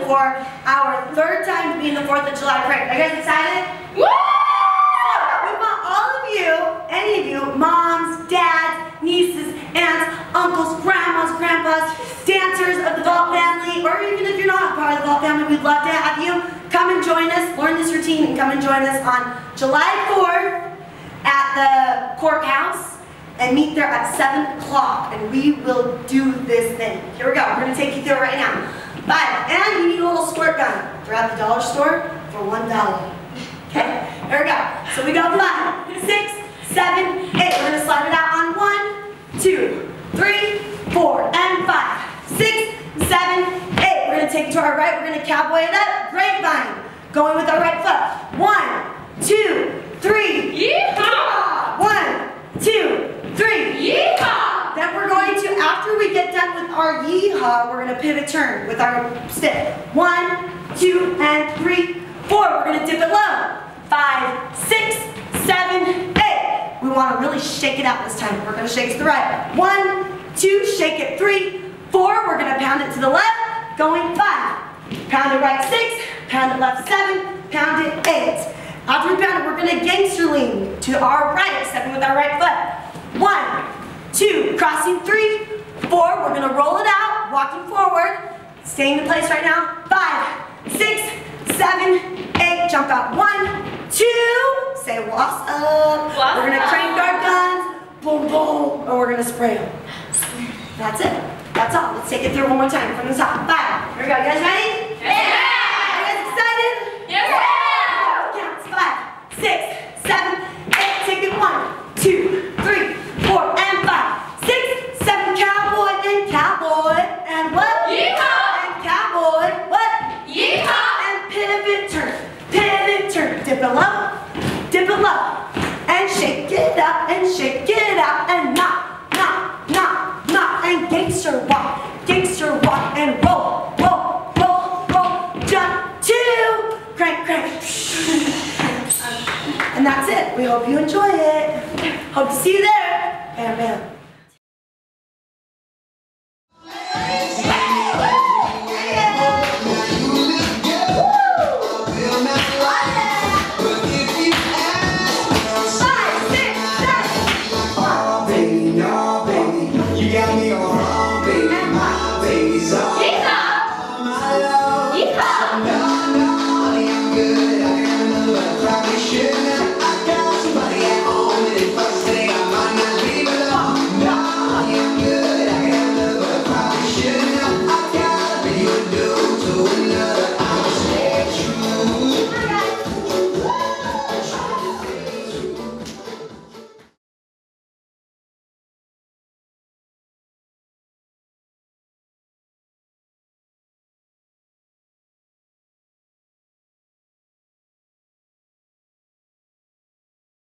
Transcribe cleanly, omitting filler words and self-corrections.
for our third time being the 4th of July parade. Are you guys excited? Woo! We want all of you, any of you, moms, dads, nieces, aunts, uncles, grandmas, grandpas, dancers of the Vault family, or even if you're not part of the Vault family, we'd love to have you come and join us, learn this routine, and come and join us on July 4th at the courthouse. And meet there at 7 o'clock, and we will do this thing. Here we go. We're going to take you through it right now. 5. And you need a little squirt gun. They're at the dollar store for $1. Okay? Here we go. So we go 5, 6, 7, 8. We're going to slide it out on 1, 2, 3, 4, and 5, 6, 7, 8. We're going to take it to our right. We're going to cowboy it up. Grapevine. Going with our right foot. 1, 2, 3. Yeehaw! 1, 2, 3. Yeehaw! Then we're going to, after we get done with our yeehaw, we're going to pivot turn with our stick. 1, 2, and 3, 4. We're going to dip it low. 5, 6, 7, 8. We want to really shake it out this time. We're going to shake it to the right. 1, 2, shake it 3, 4. We're going to pound it to the left. Going 5. Pound it right 6. Pound it left 7. Pound it 8. After we pound it, we're going to gangster lean to our right, stepping with our right foot. 1, 2, crossing 3, 4. We're going to roll it out, walking forward, staying in place right now. 5, 6, 7, 8. Jump out. 1, 2. Say what's up. We're going to crank our guns. Boom, boom. Or we're going to spray them. That's it. That's all. Let's take it through one more time from the top. 5. Here we go. You guys ready? Yeah! Are you guys excited? Yeah! Counts. 5, 6, 7, 8. Take it. 1, 2, 3, 4, and 5, 6, 7. Cowboy and cowboy. And what? Yeehaw! And cowboy. What? Yeehaw! And pivot turn. Pivot turn. Dip it low. Dip it low. And shake it up. And shake it out. And knock, knock, knock, knock. And gangster walk. Gangster walk. And roll, roll, roll, roll. Jump 2. Crank, crank. And that's it. We hope you enjoy it. Hope to see you there.